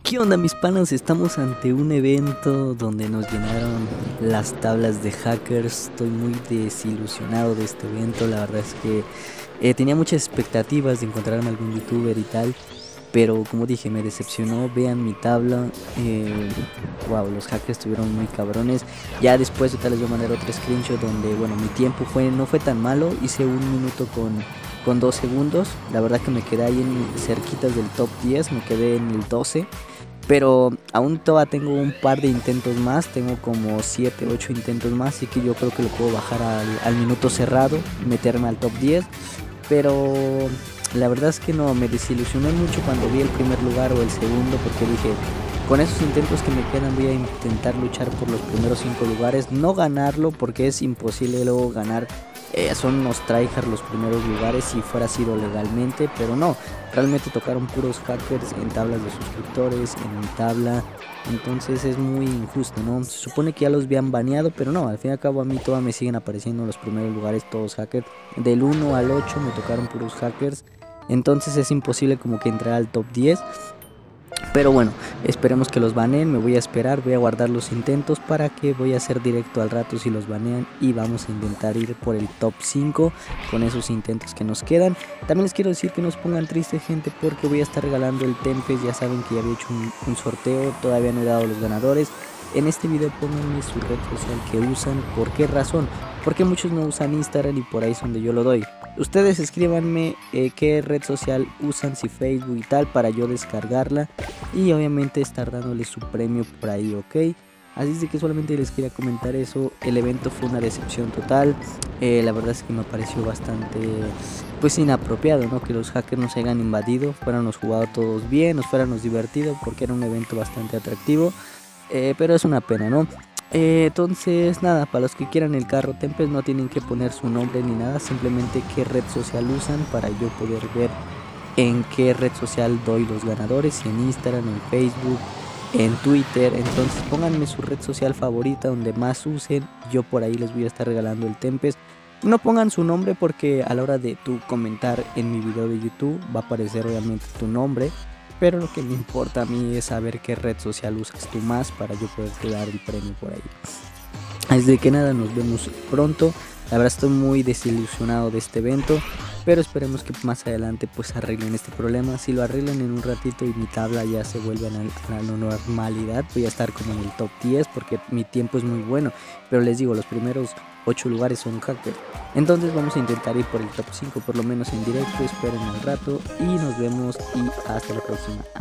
¿Qué onda mis panas? Estamos ante un evento donde nos llenaron las tablas de hackers. Estoy muy desilusionado de este evento. La verdad es que tenía muchas expectativas de encontrarme algún youtuber y tal. Pero como dije, me decepcionó. Vean mi tabla. Wow, los hackers estuvieron muy cabrones. Ya después yo tal les voy a mandar otro screenshot donde, bueno, mi tiempo no fue tan malo. Hice 1 minuto con 2 segundos. La verdad que me quedé ahí cerquitas del top 10. Me quedé en el 12. Pero aún todavía tengo un par de intentos más, tengo como 7, 8 intentos más, así que yo creo que lo puedo bajar al minuto cerrado, meterme al top 10. Pero la verdad es que no, me desilusioné mucho cuando vi el primer lugar o el segundo, porque dije, con esos intentos que me quedan voy a intentar luchar por los primeros 5 lugares, no ganarlo porque es imposible luego ganar. Son unos tryhard los primeros lugares si fuera sido legalmente, pero no, realmente tocaron puros hackers en tablas de suscriptores, en mi tabla, entonces es muy injusto, ¿no? Se supone que ya los habían baneado, pero no, al fin y al cabo a mí todavía me siguen apareciendo en los primeros lugares todos hackers, del 1 al 8 me tocaron puros hackers, entonces es imposible como que entrar al top 10. Pero bueno, esperemos que los baneen, me voy a esperar, voy a guardar los intentos para que voy a hacer directo al rato si los banean y vamos a intentar ir por el top 5 con esos intentos que nos quedan. También les quiero decir que no os pongan tristes gente porque voy a estar regalando el Tempest, ya saben que ya había hecho un sorteo, todavía no he dado los ganadores. En este video pónganme su red social que usan, ¿por qué razón? Porque muchos no usan Instagram y por ahí es donde yo lo doy. Ustedes escríbanme qué red social usan, si Facebook y tal, para yo descargarla y obviamente estar dándoles su premio por ahí, ¿ok? Así es de que solamente les quería comentar eso. El evento fue una decepción total. La verdad es que me pareció bastante pues inapropiado, ¿no? Que los hackers nos hayan invadido, fuéramos jugado todos bien, nos fuéramos divertido porque era un evento bastante atractivo. Pero es una pena, ¿no? Entonces nada, para los que quieran el carro Tempest no tienen que poner su nombre ni nada, simplemente qué red social usan para yo poder ver en qué red social doy los ganadores, si en Instagram, en Facebook, en Twitter. Entonces pónganme su red social favorita donde más usen, yo por ahí les voy a estar regalando el Tempest. No pongan su nombre porque a la hora de tu comentar en mi video de YouTube va a aparecer obviamente tu nombre, pero lo que me importa a mí es saber qué red social usas tú más para yo poderte dar el premio por ahí. Así de que nada, nos vemos pronto. La verdad estoy muy desilusionado de este evento, pero esperemos que más adelante pues arreglen este problema. Si lo arreglan en un ratito y mi tabla ya se vuelve a la normalidad, voy a estar como en el top 10 porque mi tiempo es muy bueno. Pero les digo, los primeros 8 lugares son hackers. Entonces vamos a intentar ir por el top 5 por lo menos en directo. Esperen un rato y nos vemos y hasta la próxima.